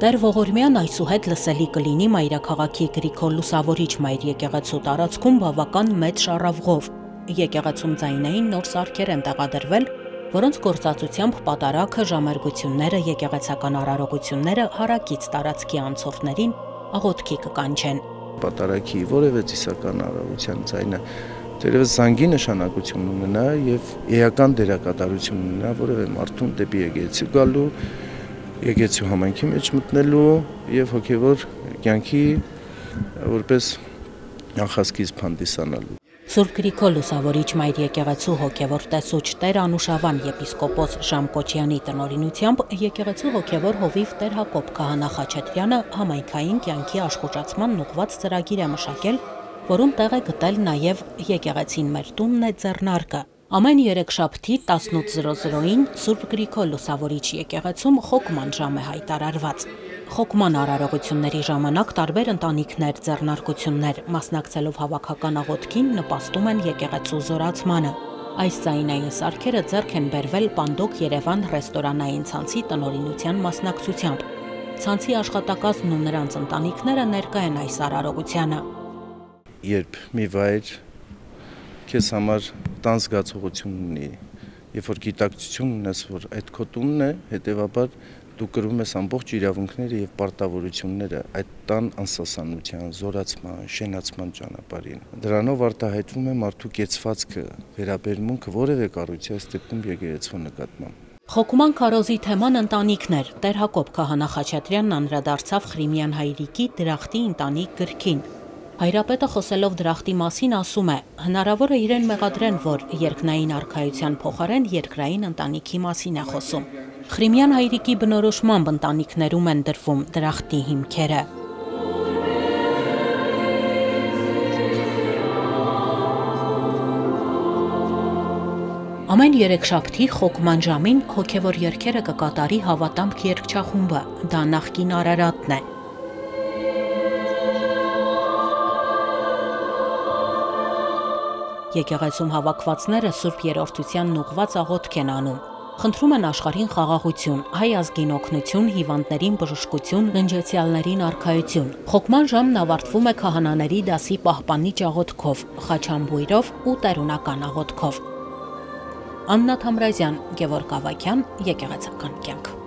Տեր Ողորմյան այսուհետ լսելի կլինի մայրաքաղաքի Գրիգոր Լուսավորիչ մայր եկեղեցու տարածքում բավական մեծ շառավղով։ Եկեղեցում ձայնային նոր սարքեր են տեղադրվել, որոնց գործածությամբ պատարագը, ժամերգությունները, եկեղեցական արարողությունները հարակից տարածքի անցորդներին աղոթքի կկանչեն։ Պատարագի որևէ ծիսական արարողության ձայնը դերևս զանգի նշանակություն ունենա եւ էական դերակատարություն ունենա որևէ մարդուն դեպի եկեղեցի գալու, եկեղեցու համայնքի մեջ մտնելու եւ հոգեվոր կյանքի որպես նախասկիզբ հանդիսանալու։ Սուրբ Գրիգոր Լուսավորիչ մայր եկեղեցու հոգևոր տեսուչ Տեր Անուշավան եպիսկոպոս Ժամ Կոչյանի տնօրինությամբ եկեղեցու հոգևոր հովիվ Տեր Հակոբ Քահանա Խաչատրյանը համայնքային կյանքի աշխուժացման ուղղված ծրագիր է մշակել, որում տեղ է գտել նաև եկեղեցին մեր տունն է ձեռնարկը։ Ամեն երեքշաբթի 18:00-ին Սուրբ Գրիգոր Լուսավորիչ եկեղեցում խոկման ժամ է հայտարարված։ Խոկման արարողությունների ժամանակ տարբեր ընտանիքներ, ձեռնարկություններ, մասնակցելով հավաքական աղոթքին նպաստում են եկեղեցու զորացմանը։ Այս ձայնային սարքերը ձեռք են բերվել Պանդոկ Երևան ռեստորանային ցանցի տնօրինության մասնակցությամբ։ Ցանցի աշխատակազմն ու նրանց ընտանիքները ներկա են այս արարողությանը։ Երբ մի վայր քեզ համար տան զգացողություն ունի, երբ որ գիտակցություն ունես, որ այդ քո տունն է, հետևաբար դու կրում ես ամբողջ իրավունքները եւ պարտավորությունները այդ տան անսասանության, զորացման, շենացման ճանապարհին։ Դրանով արտահայտվում է մարդու կեցվածքը, վերաբերմունքը որևէ կառույցի, այս դեպքում եկեղեցու նկատմամբ։ Խոկման քարոզի թեման ընտանիքներ։ Տեր Հակոբ Քահանա Խաչատրյանն անդրադարձավ Խրիմյան հայրիկի դրախտի ընտանիք գրքին։ Հայրապետը խոսելով դրախտի մասին ասում է. հնարավոր է իրեն մեղադրեն, որ երկնային արքայության փոխարեն երկրային ընտանիքի մասին է խոսում։ Խրիմյան հայրիկի բնորոշմամբ ընտանիքներում են դրվում դրախտի հիմքերը։ Ամեն երեքշաբթի խոկման ժամին հոգևոր երգերը կկատարի Հավատամք երգչախումբը, դա նախկին Արարատն է։ Եկեղեցում հավաքվածները Սուրբ Երրորդությանն ուղղված աղոթք են անում։ Խնդրում են աշխարհին խաղաղություն, հայ ազգին օգնություն, հիվանդներին բժշկություն, ննջեցյալներին արքայություն։ Խոկման ժամն ավարտվում է քահանաների դասի պահպանիչ աղոթքով, խաչամբույրով ու տերունական աղոթքով։ Աննա Թամրազյան, Գևորգ Ավագյան, Եկեղեցական կյանք։